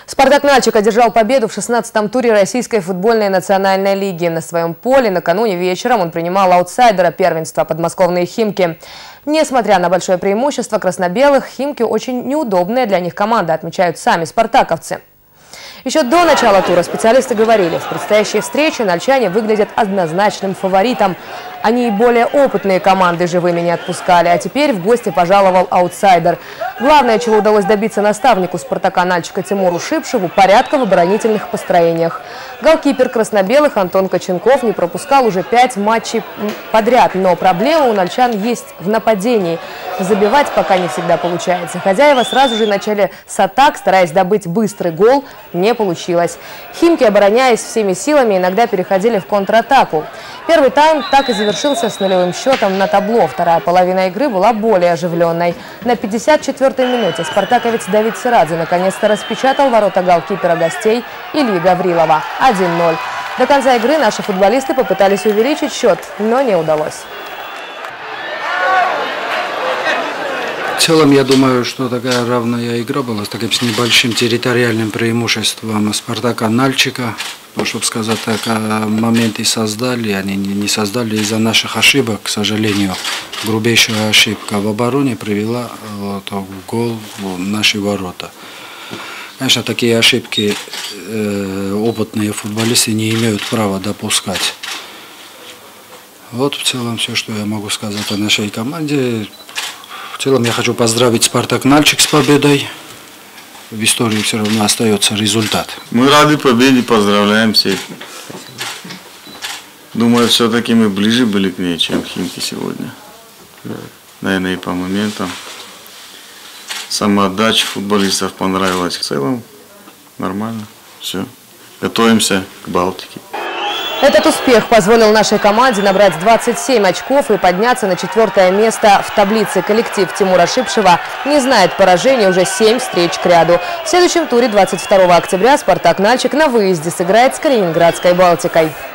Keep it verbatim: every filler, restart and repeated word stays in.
«Спартак» Нальчик одержал победу в шестнадцатом туре Российской футбольной национальной лиги. На своем поле накануне вечером он принимал аутсайдера первенства подмосковные «Химки». Несмотря на большое преимущество красно-белых, «Химки» очень неудобная для них команда, отмечают сами спартаковцы. Еще до начала тура специалисты говорили, в предстоящей встрече нальчане выглядят однозначным фаворитом. Они и более опытные команды живыми не отпускали, а теперь в гости пожаловал аутсайдер. Главное, чего удалось добиться наставнику «Спартака» Нальчика Тимуру Шипшеву – порядка в оборонительных построениях. Голкипер красно-белых Антон Коченков не пропускал уже пять матчей подряд, но проблема у нальчан есть в нападении. Забивать пока не всегда получается. Хозяева сразу же начали с атак, стараясь добыть быстрый гол. Не получилось. «Химки», обороняясь всеми силами, иногда переходили в контратаку. Первый тайм так и завершился с нулевым счетом на табло. Вторая половина игры была более оживленной. На пятьдесят четвёртой минуте спартаковец Давид Сирадзе наконец-то распечатал ворота голкипера гостей Ильи Гаврилова. один ноль. До конца игры наши футболисты попытались увеличить счет, но не удалось. В целом, я думаю, что такая равная игра была, с таким с небольшим территориальным преимуществом «Спартака» Нальчика. Ну, чтобы сказать так, моменты создали, они не создали из-за наших ошибок, к сожалению. Грубейшая ошибка в обороне привела вот, в гол в наши ворота. Конечно, такие ошибки э, опытные футболисты не имеют права допускать. Вот в целом все, что я могу сказать о нашей команде. В целом я хочу поздравить «Спартак» Нальчик с победой. В истории все равно остается результат. Мы рады победе, поздравляем всех. Думаю, все-таки мы ближе были к ней, чем «Химки» сегодня. Наверное, и по моментам. Самоотдача футболистов понравилась. В целом нормально. Все. Готовимся к Балтике. Этот успех позволил нашей команде набрать двадцать семь очков и подняться на четвертое место в таблице. Коллектив Тимура Шипшева не знает поражения уже семь встреч к ряду. В следующем туре двадцать второго октября «Спартак» Нальчик на выезде сыграет с Калининградской «Балтикой».